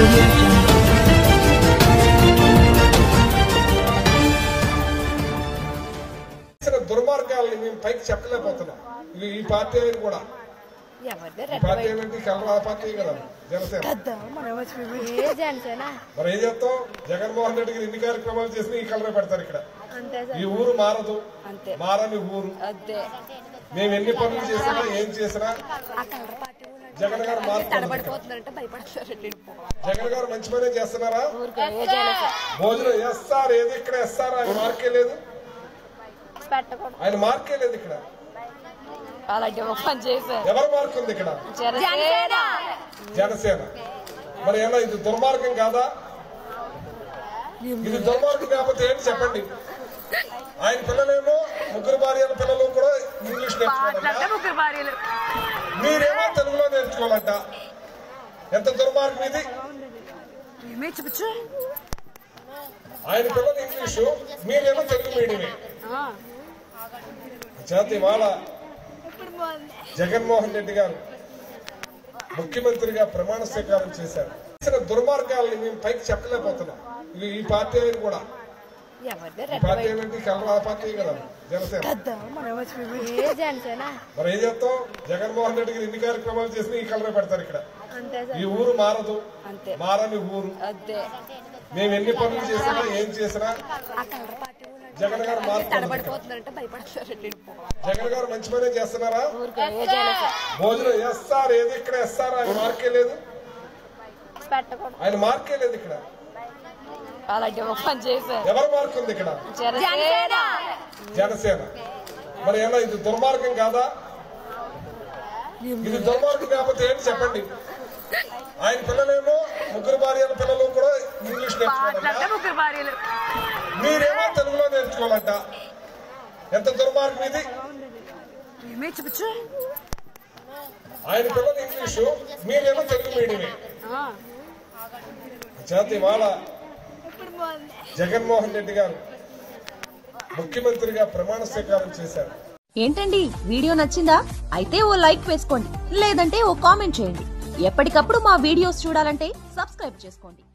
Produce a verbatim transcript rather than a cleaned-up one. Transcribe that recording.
దుర్మార్గాలని మేము పైకి చెప్పలేకపోతున్నాం. ఇది ఈ పార్టీ అనేది కూడా పార్టీ ఏంటంటే కలర్ ఆ పార్టీ కదా జనసేన. మరి ఏం చెప్తాం? జగన్మోహన్ రెడ్డికి ఎన్ని కార్యక్రమాలు చేసినా ఈ కలరే పెడతారు ఇక్కడ. ఈ ఊరు మారదు, మారని ఊరు. మేము ఎన్ని పనులు చేసినా ఏం చేసినా జగన్ గారు మారుతున్నారు. జగన్ గారు మంచి పనే చేస్తున్నారా? భోజనం ఎస్ఆర్ ఏది ఇక్కడ ఎస్ఆర్ ఆయన మార్కే లేదు, ఆయన మార్కే లేదు ఇక్కడ. ఎవరు మార్కు ఉంది ఇక్కడ? జనసేన. మరి ఎలా ఇది దుర్మార్గం కాదా? ఇది దుర్మార్గం కాకపోతే ఏంటి చెప్పండి? ఆయన పిల్లలేమో ముగ్గురు భార్యల పిల్లలు కూడా ఇంగ్లీష్ నేర్చుకోవాలంట, మీరేమో తెలుగులో నేర్చుకోవాలంట. ఎంత దుర్మార్గం ఇది! ఆయన పిల్లలు ఇంగ్లీషు, మీరేమో తెలుగు మీడియమే. చేతి ఇవాళ జగన్మోహన్ రెడ్డి గారు ముఖ్యమంత్రిగా ప్రమాణ స్వీకారం చేశారు. దుర్మార్గాలని మేము పైకి చెప్పలేకపోతున్నాం. ఇది ఈ పార్టీ అనేది కూడా పార్టీ ఏంటంటే కలర్ ఆ పార్టీ కదా జనసేన. మరి ఏం చెప్తాం? జగన్మోహన్ రెడ్డికి ఎన్ని కార్యక్రమాలు చేసినా ఈ కలరే పెడతారు ఇక్కడ. ఈ ఊరు మారదు, మారని ఊరు. మేము ఎన్ని పనులు చేసినా ఏం చేసినా జగన్ గారు మారుతున్నారు. జగన్ గారు మంచి పనే చేస్తున్నారా? భోజనం ఎస్ఆర్ ఏది ఇక్కడ ఎస్ఆర్ ఆయన మార్కే లేదు, ఆయన మార్కే లేదు ఇక్కడ. ఎవరు మార్కు ఉంది ఇక్కడ? జనసేన. మరి ఎలా ఇది దుర్మార్గం కాదా? ఇది దుర్మార్గం కాకపోతే ఏంటి చెప్పండి? ఆయన పిల్లలేమో ముగ్గురు భార్యల పిల్లలు కూడా ఇంగ్లీష్ నేర్చుకోవాలంట, మీరేమో తెలుగులో నేర్చుకోవాలంట. ఎంత దుర్మార్గం ఇది! ఆయన పిల్లలు ఇంగ్లీషు, మీరేమో తెలుగు మీడియమే. చేతి ఇవాళ జగన్మోహన్ రెడ్డి గారు ముఖ్యమంత్రిగా ప్రమాణ స్వీకారం చేశారు. ఏంటండి వీడియో నచ్చిందా? అయితే ఓ లైక్ వేసుకోండి, లేదంటే ఓ కామెంట్ చేయండి. ఎప్పటికప్పుడు మా వీడియోస్ చూడాలంటే సబ్స్క్రైబ్ చేసుకోండి.